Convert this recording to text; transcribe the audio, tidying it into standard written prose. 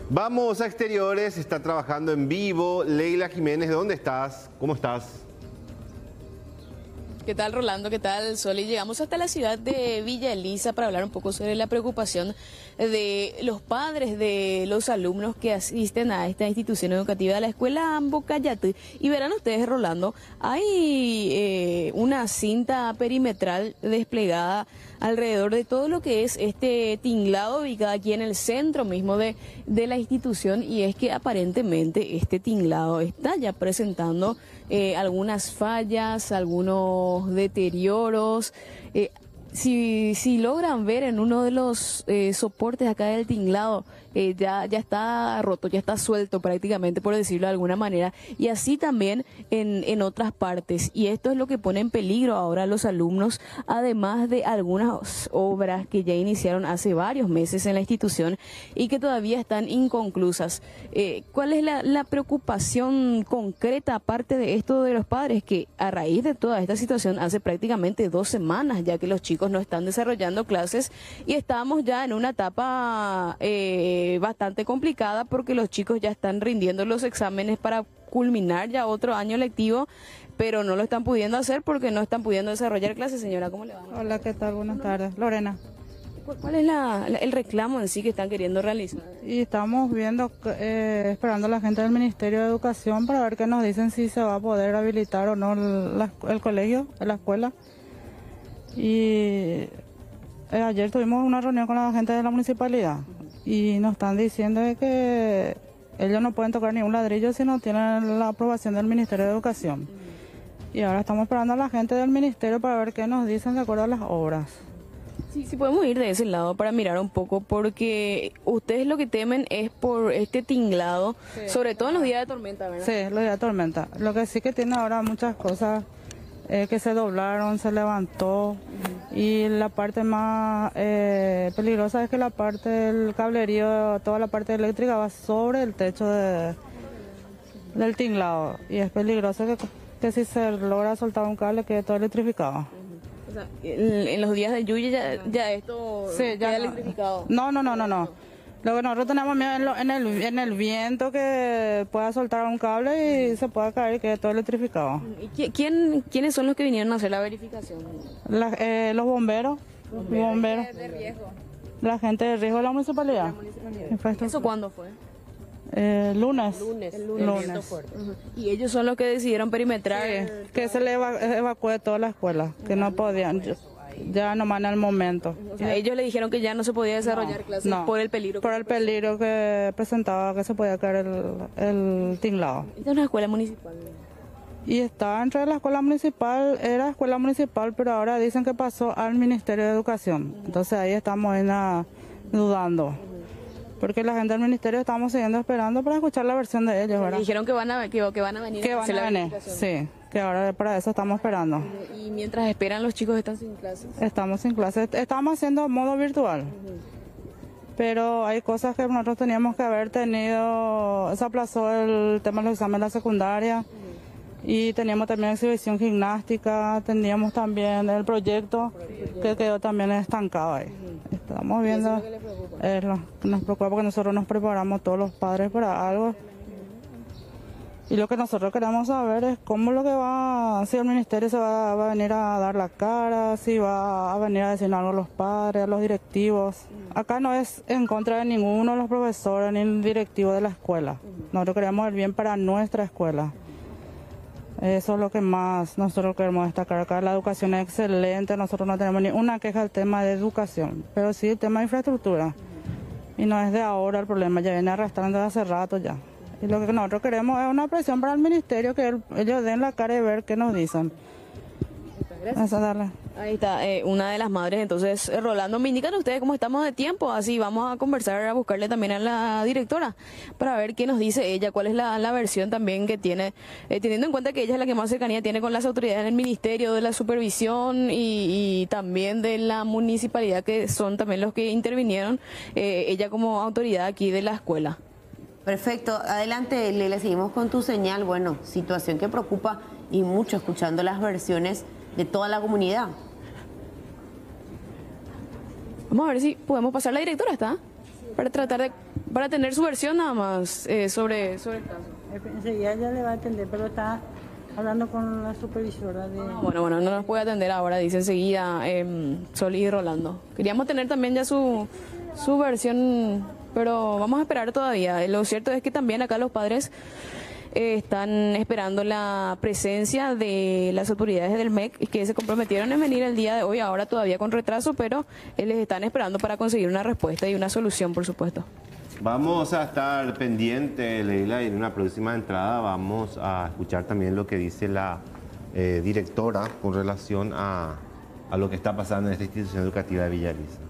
Vamos a exteriores, está trabajando en vivo. Leila Jiménez, ¿de dónde estás? ¿Cómo estás? ¿Qué tal, Rolando? ¿Qué tal, Sol? Y llegamos hasta la ciudad de Villa Elisa para hablar un poco sobre la preocupación de los padres de los alumnos que asisten a esta institución educativa de la escuela Ambocayatí. Y verán ustedes, Rolando, hay una cinta perimetral desplegada alrededor de todo lo que es este tinglado ubicado aquí en el centro mismo de la institución, y es que aparentemente este tinglado está ya presentando algunas fallas, algunos deterioros. Si logran ver en uno de los soportes acá del tinglado, ya está roto, ya está suelto prácticamente, por decirlo de alguna manera, y así también en otras partes. Y esto es lo que pone en peligro ahora a los alumnos, además de algunas obras que ya iniciaron hace varios meses en la institución y que todavía están inconclusas. ¿Cuál es la preocupación concreta, aparte de esto de los padres, que a raíz de toda esta situación hace prácticamente 2 semanas ya que los chicos no están desarrollando clases y estamos ya en una etapa bastante complicada, porque los chicos ya están rindiendo los exámenes para culminar ya otro año lectivo, pero no lo están pudiendo hacer porque no están pudiendo desarrollar clases? Señora, ¿cómo le va? Hola, ¿qué tal? Buenas tardes. Lorena. ¿Cuál es el reclamo en sí que están queriendo realizar? Y estamos viendo, esperando a la gente del Ministerio de Educación para ver qué nos dicen, si se va a poder habilitar o no el colegio, la escuela. Y ayer tuvimos una reunión con la gente de la municipalidad y nos están diciendo de que ellos no pueden tocar ningún ladrillo si no tienen la aprobación del Ministerio de Educación. Y ahora estamos esperando a la gente del ministerio para ver qué nos dicen de acuerdo a las obras. Sí, podemos ir de ese lado para mirar un poco, porque ustedes lo que temen es por este tinglado, sí, sobre todo en los días de tormenta, ¿verdad? Sí, los días de tormenta. Lo que sí que tiene ahora muchas cosas que se doblaron, se levantó, y la parte más peligrosa es que la parte del cablerío, toda la parte eléctrica va sobre el techo del tinglado, y es peligroso que si se logra soltar un cable quede todo electrificado. O sea, en los días de lluvia ya esto sí, queda electrificado. No. Lo que nosotros tenemos miedo en el viento, que pueda soltar un cable y se pueda caer y quede todo electrificado. ¿Y quiénes son los que vinieron a hacer la verificación? Los bomberos. De riesgo. La gente de riesgo de la municipalidad. ¿Eso cuándo fue? Lunes. El lunes. Y ellos son los que decidieron perimetrar. Sí, que se le evacúe toda la escuela, que no podían, ya nomás en el momento. O sea, ellos le dijeron que ya no se podía desarrollar clases por el peligro. Por el peligro que presentaba, que se podía caer el tinglado. Esta es una escuela municipal. Y está entre la escuela municipal, era escuela municipal, pero ahora dicen que pasó al Ministerio de Educación. Entonces ahí estamos dudando. Porque la gente del ministerio estamos siguiendo esperando para escuchar la versión de ellos, ¿verdad? Dijeron que van a venir. Que van a venir, sí, que ahora para eso estamos esperando. Y mientras esperan, los chicos están sin clases. Estamos sin clases, estamos haciendo modo virtual. Pero hay cosas que nosotros teníamos que haber tenido, se aplazó el tema de los exámenes de la secundaria, y teníamos también exhibición gimnástica, teníamos también el proyecto que quedó también estancado ahí. Estamos viendo, ¿Eso es lo que le preocupa? nos preocupa porque nosotros nos preparamos todos los padres para algo. Y lo que nosotros queremos saber es cómo si el ministerio se va a venir a dar la cara, si va a venir a decir algo a los padres, a los directivos. Acá no es en contra de ninguno de los profesores ni el directivo de la escuela. Nosotros queremos el bien para nuestra escuela. Eso es lo que más nosotros queremos destacar acá. La educación es excelente, nosotros no tenemos ni una queja del tema de educación, pero sí el tema de infraestructura. Y no es de ahora el problema, ya viene arrastrando de hace rato ya. Y lo que nosotros queremos es una presión para el ministerio, que ellos den la cara y ver qué nos dicen. Gracias. Ahí está, una de las madres. Entonces, Rolando, me indican ustedes cómo estamos de tiempo, así vamos a conversar, a buscarle también a la directora para ver qué nos dice ella, cuál es la versión también que tiene, teniendo en cuenta que ella es la que más cercanía tiene con las autoridades del ministerio, de la supervisión y también de la municipalidad, que son también los que intervinieron, ella como autoridad aquí de la escuela. Perfecto, adelante Leila, seguimos con tu señal. Bueno, situación que preocupa y mucho, escuchando las versiones de toda la comunidad. Vamos a ver si podemos pasar. La directora está. para tener su versión nada más sobre el caso. Enseguida ya le va a atender, pero está hablando con la supervisora de... Bueno, no nos puede atender ahora, dice enseguida Sol y Rolando. Queríamos tener también ya su versión, pero vamos a esperar todavía. Lo cierto es que también acá los padres están esperando la presencia de las autoridades del MEC y que se comprometieron en venir el día de hoy, ahora todavía con retraso, pero les están esperando para conseguir una respuesta y una solución, por supuesto. Vamos a estar pendientes, Leila, y en una próxima entrada vamos a escuchar también lo que dice la directora con relación a lo que está pasando en esta institución educativa de Villa Elisa.